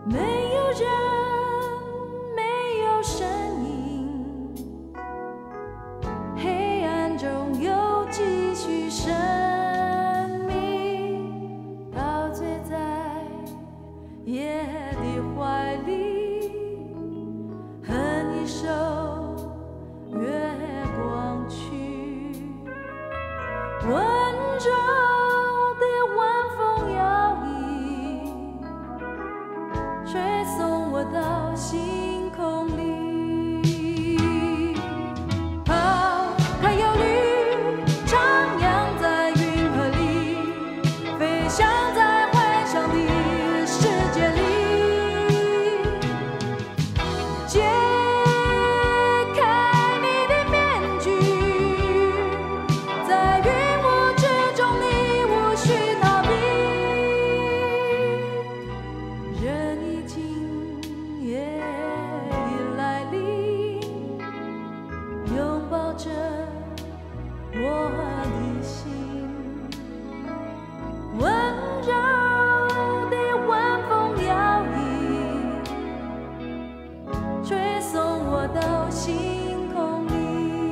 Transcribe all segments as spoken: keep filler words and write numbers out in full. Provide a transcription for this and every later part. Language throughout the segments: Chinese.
没有人，没有声音，黑暗中又继续生命，陶醉在夜的怀里，和你守月光去，温柔的晚风摇曳，吹送我到星空里。抛开忧虑，徜徉在云河里，飞翔在幻想的世界里。揭开你的面具，在云雾之中，你无需逃避。人已经夜已来临，拥抱着我的心，温柔的晚风摇曳，吹送我到星空里。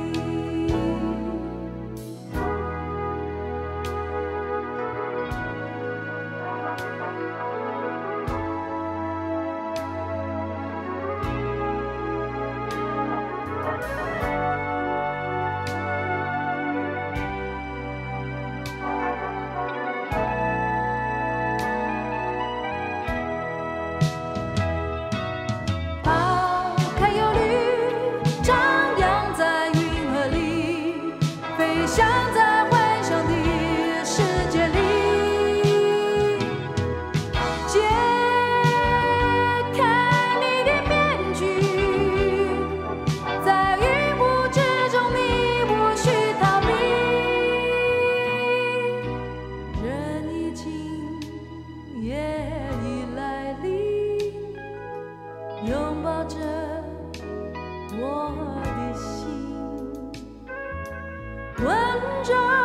抛开忧虑，徜徉在云河里，飞翔在幻想的世界里。揭开你的面具，在云雾之中，你无需逃避。人已经夜已来临，拥抱着我的心，温柔